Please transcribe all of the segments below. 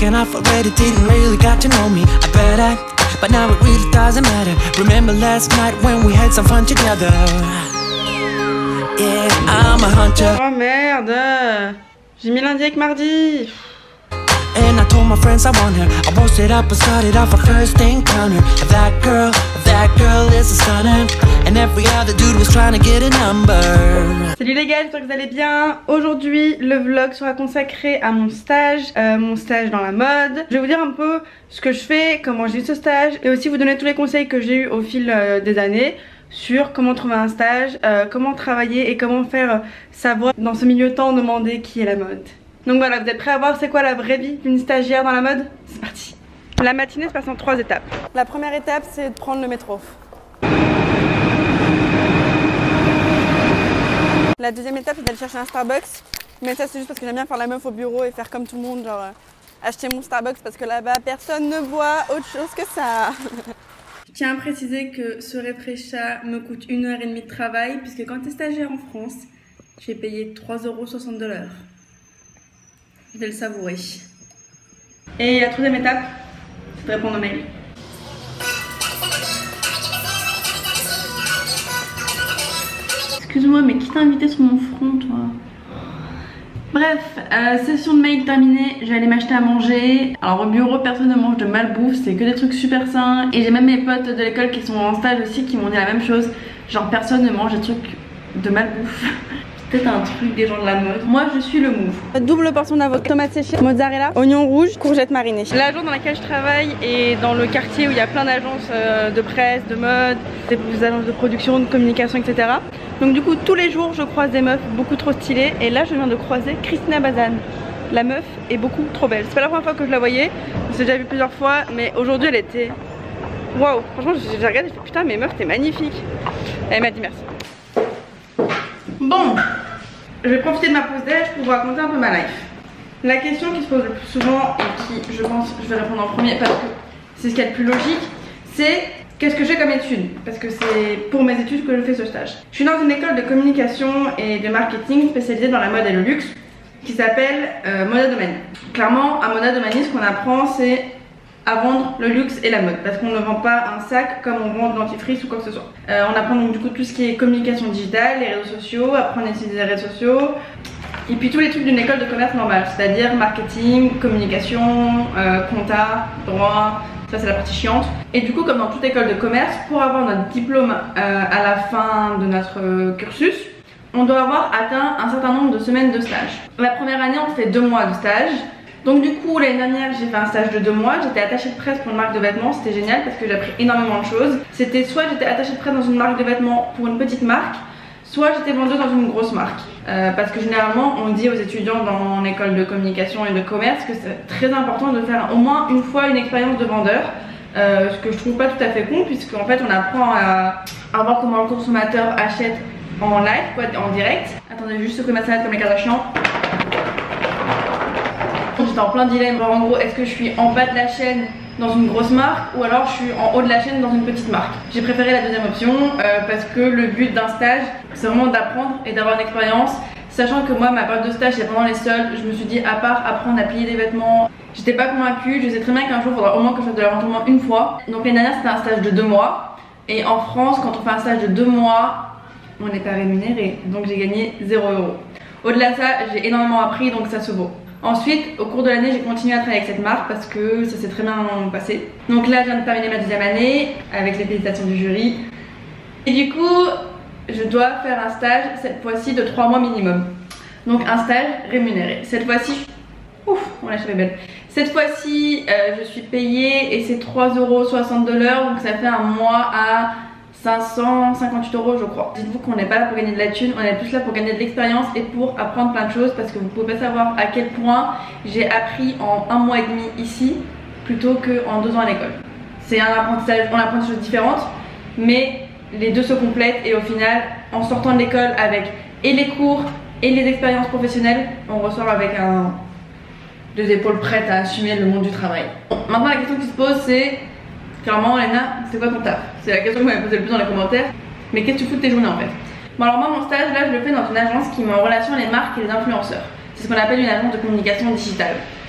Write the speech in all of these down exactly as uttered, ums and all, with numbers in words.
second off already, didn't really got to know me. I bet I, but now it really doesn't matter. Remember last night when we had some fun together. Yeah, I'm a hunter. Oh merde, j'ai mis lundi avec mardi. And I told my friends I want her. I posted up and started off a first encounter. That girl, that girl is a stunner. And every other dude was trying to get a number. Salut les gars, j'espère que vous allez bien. Aujourd'hui, le vlog sera consacré à mon stage, euh, mon stage dans la mode. Je vais vous dire un peu ce que je fais, comment j'ai eu ce stage, et aussi vous donner tous les conseils que j'ai eu au fil euh, des années sur comment trouver un stage, euh, comment travailler et comment faire euh, savoir dans ce milieu tant demandé qui est la mode. Donc voilà, vous êtes prêts à voir c'est quoi la vraie vie d'une stagiaire dans la mode? C'est parti. La matinée se passe en trois étapes. La première étape, c'est de prendre le métro. La deuxième étape, c'est d'aller chercher un Starbucks. Mais ça, c'est juste parce que j'aime bien faire la meuf au bureau et faire comme tout le monde, genre euh, acheter mon Starbucks parce que là-bas, personne ne boit autre chose que ça. Je tiens à préciser que ce réfraîcha me coûte une heure et demie de travail, puisque quand tu es stagiaire en France, je vais payer trois euros soixante de l'heure. Je vais le savourer. Et la troisième étape, c'est de répondre aux mails. Excuse-moi, mais qui t'a invité sur mon front, toi? Bref, euh, session de mail terminée, je vais aller m'acheter à manger. Alors au bureau, personne ne mange de malbouffe, c'est que des trucs super sains. Et j'ai même mes potes de l'école qui sont en stage aussi qui m'ont dit la même chose. Genre personne ne mange des trucs de malbouffe. Peut-être un truc des gens de la mode. Moi je suis le move. Double portion d'avocat, tomates séchées, mozzarella, oignons rouges, courgettes marinées. L'agence dans laquelle je travaille est dans le quartier où il y a plein d'agences de presse, de mode, des agences de production, de communication, et cetera. Donc du coup tous les jours je croise des meufs beaucoup trop stylées. Et là je viens de croiser Christina Bazan. La meuf est beaucoup trop belle. C'est pas la première fois que je la voyais, je l'ai déjà vue plusieurs fois, mais aujourd'hui elle était... Waouh, franchement j'ai regardé, j'ai fait putain mais meuf t'es magnifique. Et elle m'a dit merci. Bon, je vais profiter de ma pause déj pour vous raconter un peu ma life. La question qui se pose le plus souvent et qui je pense je vais répondre en premier parce que c'est ce qu'il y a de plus logique, c'est qu'est-ce que j'ai comme études? Parce que c'est pour mes études que je fais ce stage. Je suis dans une école de communication et de marketing spécialisée dans la mode et le luxe qui s'appelle euh, Moda Domani. Clairement à Moda Domani ce qu'on apprend c'est à vendre le luxe et la mode parce qu'on ne vend pas un sac comme on vend de dentifrice ou quoi que ce soit. Euh, on apprend donc du coup tout ce qui est communication digitale, les réseaux sociaux, apprendre à utiliser les réseaux sociaux et puis tous les trucs d'une école de commerce normale, c'est-à-dire marketing, communication, euh, compta, droit, ça c'est la partie chiante. Et du coup comme dans toute école de commerce, pour avoir notre diplôme euh, à la fin de notre cursus, on doit avoir atteint un certain nombre de semaines de stage. La première année on fait deux mois de stage. Donc du coup l'année dernière j'ai fait un stage de deux mois, j'étais attachée de presse pour une marque de vêtements, c'était génial parce que j'ai appris énormément de choses. C'était soit j'étais attachée de presse dans une marque de vêtements pour une petite marque, soit j'étais vendeuse dans une grosse marque. Euh, parce que généralement on dit aux étudiants dans l'école de communication et de commerce que c'est très important de faire au moins une fois une expérience de vendeur. Euh, ce que je trouve pas tout à fait con puisque en fait on apprend à, à voir comment le consommateur achète en live, quoi, en direct. Attendez juste ce que ma salade comme les Kardashians. J'étais en plein dilemme, genre en gros est-ce que je suis en bas de la chaîne dans une grosse marque ou alors je suis en haut de la chaîne dans une petite marque. J'ai préféré la deuxième option euh, parce que le but d'un stage c'est vraiment d'apprendre et d'avoir une expérience. Sachant que moi ma période de stage c'est pendant les soldes, je me suis dit à part apprendre à plier des vêtements, j'étais pas convaincue, je sais très bien qu'un jour il faudra au moins que je fasse de la vente au moins une fois. Donc l'année dernière c'était un stage de deux mois et en France quand on fait un stage de deux mois on n'est pas rémunéré, donc j'ai gagné zéro euro. Au-delà de ça j'ai énormément appris donc ça se vaut. Ensuite, au cours de l'année, j'ai continué à travailler avec cette marque parce que ça s'est très bien passé. Donc là, je viens de terminer ma deuxième année avec les félicitations du jury. Et du coup, je dois faire un stage, cette fois-ci de trois mois minimum. Donc un stage rémunéré. Cette fois-ci, ouf, on l'a fait belle. Cette fois-ci, euh, je suis payée et c'est trois euros soixante de l'heure. Donc ça fait un mois à cinq cent cinquante-huit euros je crois. Dites-vous qu'on n'est pas là pour gagner de la thune, on est tous là pour gagner de l'expérience et pour apprendre plein de choses parce que vous pouvez pas savoir à quel point j'ai appris en un mois et demi ici plutôt qu'en deux ans à l'école. C'est un apprentissage, on apprend des choses différentes mais les deux se complètent et au final en sortant de l'école avec et les cours et les expériences professionnelles on ressort avec un deux épaules prêtes à assumer le monde du travail. Bon, maintenant la question qui se pose c'est clairement, Léna, c'est quoi ton taf? C'est la question que vous m'avez posée le plus dans les commentaires. Mais qu'est-ce que tu fous de tes journées en fait? Bon alors moi mon stage là je le fais dans une agence qui met en relation les marques et les influenceurs. C'est ce qu'on appelle une agence de communication digitale.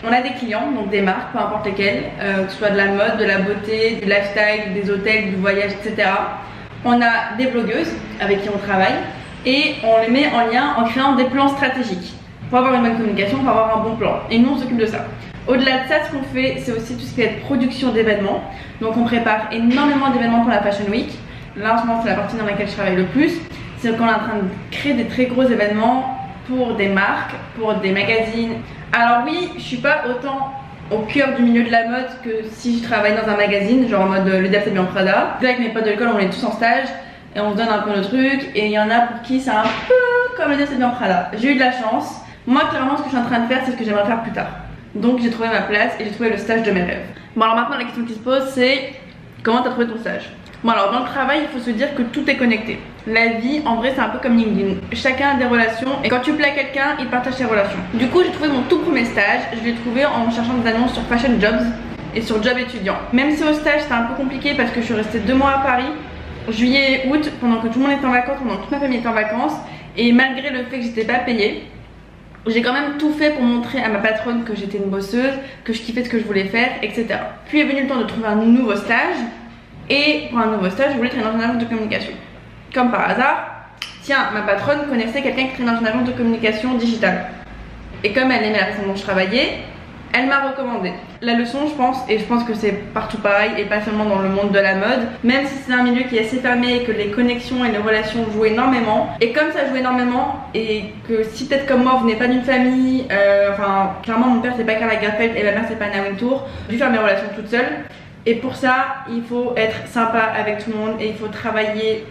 On a des clients, donc des marques, peu importe lesquelles, euh, que ce soit de la mode, de la beauté, du lifestyle, des hôtels, du voyage, et cetera. On a des blogueuses avec qui on travaille et on les met en lien en créant des plans stratégiques pour avoir une bonne communication, pour avoir un bon plan. Et nous, on s'occupe de ça. Au-delà de ça, ce qu'on fait, c'est aussi tout ce qui est production d'événements. Donc on prépare énormément d'événements pour la Fashion Week. Là, en ce moment, c'est la partie dans laquelle je travaille le plus. C'est qu'on est en train de créer des très gros événements pour des marques, pour des magazines. Alors oui, je suis pas autant au cœur du milieu de la mode que si je travaille dans un magazine, genre en mode Le Diable s'habille en Prada. Avec mes potes de l'école, on est tous en stage et on se donne un peu nos trucs. Et il y en a pour qui c'est un peu comme Le Diable s'habille en Prada. J'ai eu de la chance. Moi, clairement, ce que je suis en train de faire, c'est ce que j'aimerais faire plus tard. Donc j'ai trouvé ma place et j'ai trouvé le stage de mes rêves. Bon, alors maintenant, la question qui se pose, c'est comment t'as trouvé ton stage? Bon, alors dans le travail, il faut se dire que tout est connecté. La vie, en vrai, c'est un peu comme LinkedIn. Chacun a des relations et quand tu plais à quelqu'un, il partage ses relations. Du coup, j'ai trouvé mon tout premier stage. Je l'ai trouvé en cherchant des annonces sur Fashion Jobs et sur Job étudiant. Même si au stage, c'était un peu compliqué parce que je suis restée deux mois à Paris, juillet et août, pendant que tout le monde était en vacances, pendant que toute ma famille était en vacances. Et malgré le fait que j'étais pas payée, j'ai quand même tout fait pour montrer à ma patronne que j'étais une bosseuse, que je kiffais ce que je voulais faire, et cetera. Puis est venu le temps de trouver un nouveau stage. Et pour un nouveau stage, je voulais travailler dans une agence de communication. Comme par hasard, tiens, ma patronne connaissait quelqu'un qui travaillait dans une agence de communication digitale. Et comme elle aimait la façon dont je travaillais, elle m'a recommandé. La leçon, je pense, et je pense que c'est partout pareil, et pas seulement dans le monde de la mode, même si c'est un milieu qui est assez fermé et que les connexions et les relations jouent énormément, et comme ça joue énormément, et que si peut-être comme moi vous n'êtes pas d'une famille, euh, enfin, clairement mon père c'est pas Karl Lagerfeld et ma mère c'est pas Anna Wintour, j'ai dû faire mes relations toute seule. Et pour ça, il faut être sympa avec tout le monde et il faut travailler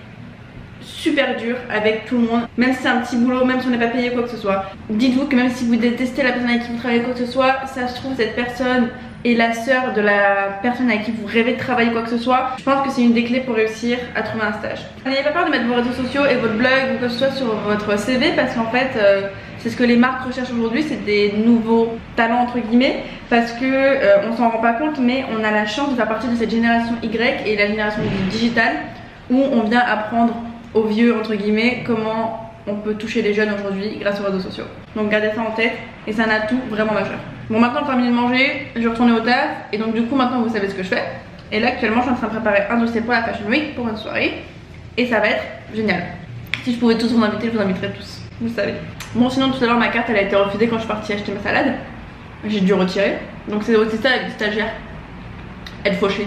super dur avec tout le monde. Même si c'est un petit boulot, même si on n'est pas payé quoi que ce soit. Dites-vous que même si vous détestez la personne avec qui vous travaillez quoi que ce soit, ça se trouve cette personne est la sœur de la personne avec qui vous rêvez de travailler quoi que ce soit. Je pense que c'est une des clés pour réussir à trouver un stage. N'ayez pas peur de mettre vos réseaux sociaux et votre blog ou quoi que ce soit sur votre C V parce qu'en fait euh, c'est ce que les marques recherchent aujourd'hui, c'est des nouveaux talents entre guillemets parce que euh, on s'en rend pas compte mais on a la chance de faire partie de cette génération Y et la génération du digital où on vient apprendre aux vieux entre guillemets comment on peut toucher les jeunes aujourd'hui grâce aux réseaux sociaux. Donc gardez ça en tête et c'est un atout vraiment majeur. Bon, maintenant terminé de manger, je vais retourner au taf et donc du coup maintenant vous savez ce que je fais. Et là actuellement je suis en train de préparer un dossier pour la Fashion Week pour une soirée et ça va être génial. Si je pouvais tous vous inviter, je vous inviterais tous, vous savez. Bon sinon tout à l'heure ma carte elle a été refusée quand je suis partie acheter ma salade. J'ai dû retirer. Donc c'est aussi ça avec les stagiaires. Être fauché.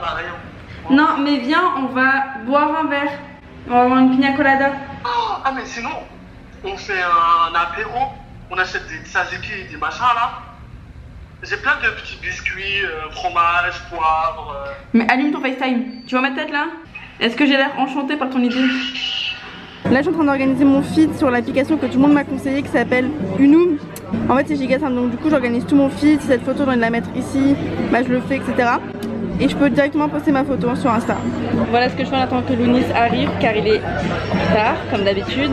Non mais viens on va boire un verre. On va avoir une pina colada. Oh, ah mais sinon, on fait un apéro, on achète des tzatziki et des machins là. J'ai plein de petits biscuits, euh, fromage, poivre. Euh... Mais allume ton FaceTime, tu vois ma tête là? Est-ce que j'ai l'air enchantée par ton idée? Là je suis en train d'organiser mon feed sur l'application que tout le monde m'a conseillé qui s'appelle Unum. En fait c'est giga simple donc du coup j'organise tout mon feed, si cette photo j'ai envie de la mettre ici, bah je le fais et cetera. Et je peux directement poster ma photo sur Insta. Voilà ce que je fais en attendant que Lounis arrive car il est en retard comme d'habitude.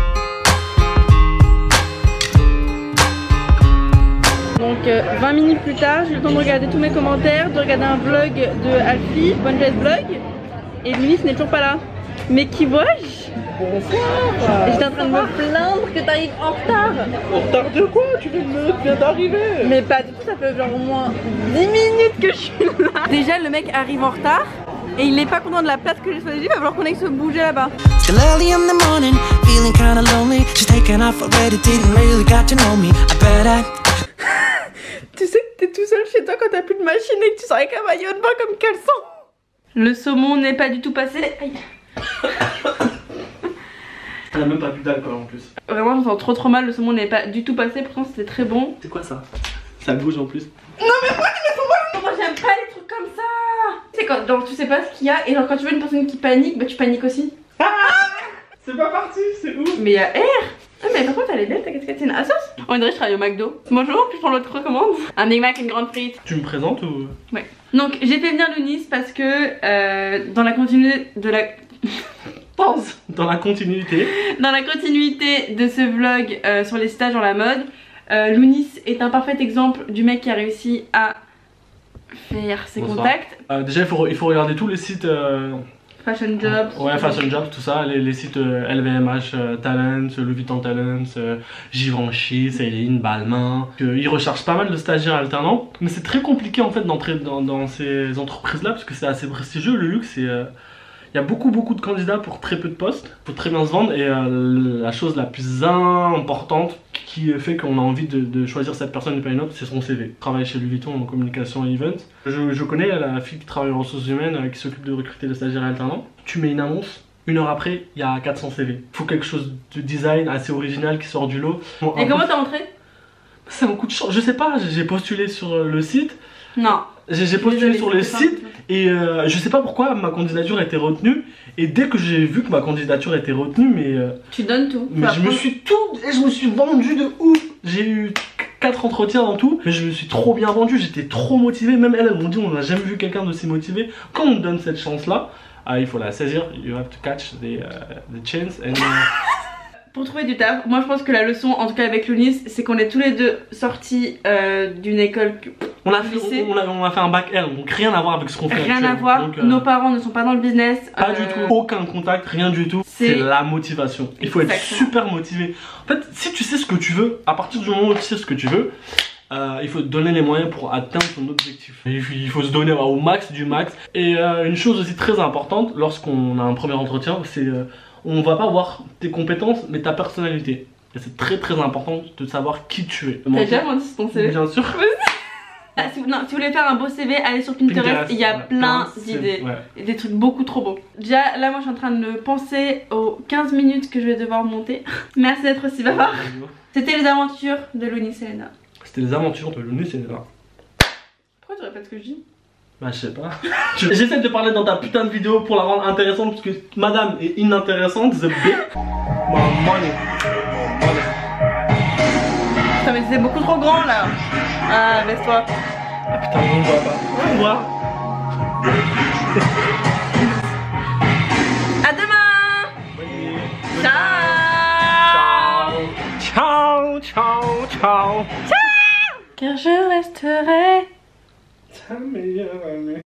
Donc euh, vingt minutes plus tard, j'ai eu le temps de regarder tous mes commentaires, de regarder un vlog de Alfie, Bonne Jazz Vlog. Et Lounis n'est toujours pas là. Mais qui vois-je? Bonsoir. J'étais en train de me plaindre que t'arrives en retard. En retard de quoi? Tu viens d'arriver. Mais pas du tout, ça fait genre au moins dix minutes que je suis là. Déjà le mec arrive en retard et il est pas content de la place que j'ai choisie, il va falloir qu'on aille se bouger là-bas. Still early in the morning, feeling kinda lonely. She's taken off already, didn't really got to know me. I bet I... Tu sais que t'es tout seul chez toi quand t'as plus de machine et que tu sors avec un maillot de bain comme caleçon. Le saumon n'est pas du tout passé. Aïe. Elle a même pas bu d'alcool en plus. Vraiment je me sens trop trop mal, le saumon n'est pas du tout passé, pourtant c'était très bon. C'est quoi ça? Ça bouge en plus. Non mais pourquoi tu mets ton mal? Moi j'aime pas les trucs comme ça. Tu sais quand genre, tu sais pas ce qu'il y a et genre quand tu vois une personne qui panique, bah tu paniques aussi. Ah, c'est pas parti, c'est où? Mais il y a air. Ah mais par contre elle est belle ta casquette, c'est une Asos. On dirait que je travaille au McDo. Bonjour, puis je prends l'autre recommande. Un Big Mac et une grande frite. Tu me présentes ou? Ouais. Donc j'ai fait venir Lounis parce que euh, dans la continuité de la... Pause. Dans la continuité. Dans la continuité de ce vlog euh, sur les stages dans la mode, euh, Lounis est un parfait exemple du mec qui a réussi à faire ses Bonsoir. contacts. Euh, déjà il faut, il faut regarder tous les sites euh, Fashion Jobs. Ouais, Fashion Jobs, tout ça, les, les sites euh, L V M H euh, Talents, Louis Vuitton Talents, euh, Givenchy, Céline, Balmain. Euh, ils recherchent pas mal de stagiaires alternants, mais c'est très compliqué en fait d'entrer dans, dans ces entreprises-là parce que c'est assez prestigieux le luxe. Il euh, y a beaucoup beaucoup de candidats pour très peu de postes, faut très bien se vendre et euh, la chose la plus importante qui fait qu'on a envie de, de choisir cette personne et pas une autre, c'est son C V. Je travaille chez Louis Vuitton en communication et event. Je, je connais la fille qui travaille en ressources humaines euh, qui s'occupe de recruter des stagiaires alternants. Tu mets une annonce, une heure après, il y a quatre cents C V. Il faut quelque chose de design assez original qui sort du lot. Bon, et comment t'as entré? C'est un coup de chance, je sais pas, j'ai postulé sur le site. Non. J'ai postulé sur le site et euh, je sais pas pourquoi ma candidature a été retenue. Et dès que j'ai vu que ma candidature était retenue, mais. Euh, tu donnes tout. Mais je me suis tout. Et je me suis vendu de ouf. J'ai eu quatre entretiens en tout, mais je me suis trop bien vendu. J'étais trop motivé. Même elles, elles m'ont dit on n'a jamais vu quelqu'un de si motivé. Quand on te donne cette chance là, ah, il faut la saisir. You have to catch the, uh, the chance. And, uh... Pour trouver du taf, moi je pense que la leçon, en tout cas avec Lounis, c'est qu'on est tous les deux sortis euh, d'une école. On a, fait, on, a, on a fait un bac L, donc rien à voir avec ce qu'on fait. Rien à voir, donc, euh, nos parents ne sont pas dans le business. Pas euh... du tout, aucun contact, rien du tout. C'est la motivation. Il faut Exactement. être super motivé. En fait, si tu sais ce que tu veux, à partir du moment où tu sais ce que tu veux, euh, il faut te donner les moyens pour atteindre ton objectif. Il faut, il faut se donner au max du max. Et euh, une chose aussi très importante, lorsqu'on a un premier entretien, c'est euh, on va pas voir tes compétences, mais ta personnalité. Et c'est très très important de savoir qui tu es. T'as déjà menti sur ton C V? Bien sûr. Ah, si, vous, non, si vous voulez faire un beau C V, allez sur Pinterest, Pinterest il y a ouais, plein d'idées, ouais. Des trucs beaucoup trop beaux. Déjà là moi je suis en train de penser aux quinze minutes que je vais devoir monter. Merci d'être aussi bavard. C'était les aventures de Lounis et Léna. C'était les aventures de Lounis et Léna. Pourquoi tu répètes ce que je dis? Bah je sais pas. J'essaie de parler dans ta putain de vidéo pour la rendre intéressante parce que madame est inintéressante. The big money. Putain mais c'est beaucoup trop grand là. Ah baisse-toi. Ah putain on voit pas. On voit. À demain. Oui. Ciao. Ciao. Ciao. Ciao. Ciao. Car je resterai ta meilleure amie.